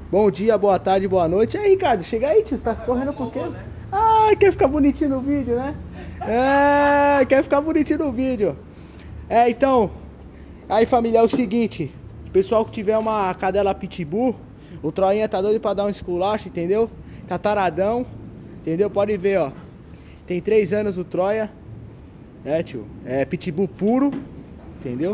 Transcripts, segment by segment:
Bom dia, boa tarde, boa noite. E aí, Ricardo, chega aí, tio. Você tá correndo por quê? Ah, quer ficar bonitinho no vídeo, né? É, quer ficar bonitinho no vídeo. É, então. Aí, família, é o seguinte. Pessoal que tiver uma cadela pitbull, o Troinha tá doido pra dar um esculacho, entendeu? Tá taradão, entendeu? Pode ver, ó. Tem 3 anos o Troia. É, tio. É pitbull puro, entendeu?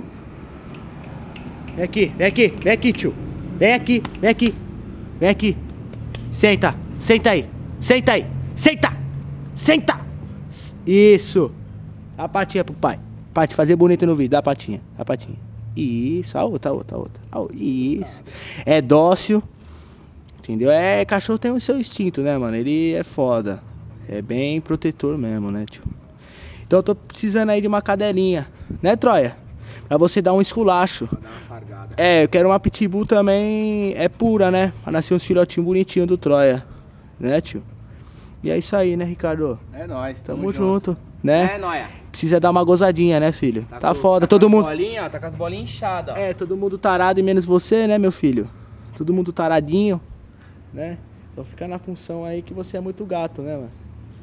Vem aqui, tio. Vem aqui, vem aqui. Vem aqui. Senta, senta aí. Senta aí. Senta. Senta. Isso. Dá a patinha pro pai. Pra te fazer bonito no vídeo. Dá a patinha. Dá a patinha. Isso. A outra. Isso. É dócil. Entendeu? É, cachorro tem o seu instinto, né, mano? Ele é foda. É bem protetor mesmo, né, tio? Então eu tô precisando aí de uma cadelinha. Né, Troia? Pra você dar um esculacho. Pra dar uma fargada. É, eu quero uma pitbull também. É pura, né? Pra nascer uns filhotinhos bonitinhos do Troia. Né, tio? E é isso aí, né, Ricardo? É nóis, Tamo junto, né? É, nóia. Precisa dar uma gozadinha, né, filho? Tá com- foda, tá todo com as mundo. Bolinha, tá com as bolinhas inchadas, ó. É, todo mundo tarado e menos você, né, meu filho? Todo mundo taradinho, né? Então fica na função aí que você é muito gato, né, mano?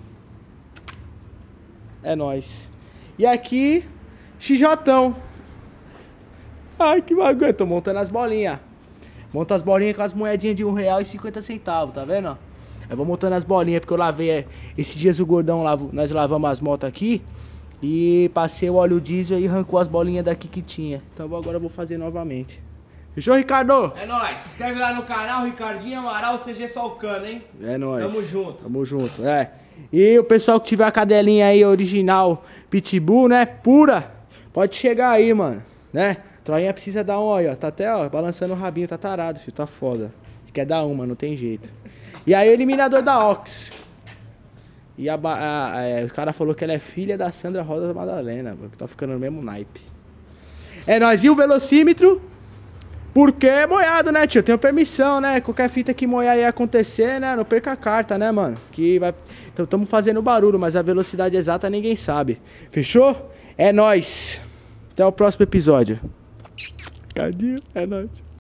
É nóis. E aqui, XJão. Ai, que bagulho. Eu tô montando as bolinhas. Monta as bolinhas com as moedinhas de R$1,50, tá vendo? Ó? Eu vou montando as bolinhas porque eu lavei esses dias o gordão, nós lavamos as motos aqui. E passei o óleo diesel e arrancou as bolinhas daqui que tinha. Então agora eu vou fazer novamente. Fechou, Ricardo? É nóis. Se inscreve lá no canal, Ricardinho Amaral, CG Solcano, hein? É nóis. Tamo junto. Tamo junto, é. E o pessoal que tiver a cadelinha aí original Pitbull, né? Pura, pode chegar aí, mano. Né? Troinha precisa dar um, ó. Tá até, ó, balançando o rabinho, tá tarado, filho. Tá foda. Quer dar uma, não tem jeito. E aí o eliminador da Ox. E o cara falou que ela é filha da Sandra Rosa Madalena, que tá ficando no mesmo naipe. É nóis. E o velocímetro? Porque é moiado, né, tio? Eu tenho permissão, né? Qualquer fita que moiar ia acontecer, né? Não perca a carta, né, mano? Que vai... Então estamos fazendo barulho, mas a velocidade exata ninguém sabe. Fechou? É nóis. Até o próximo episódio. Cadinho, é nóis.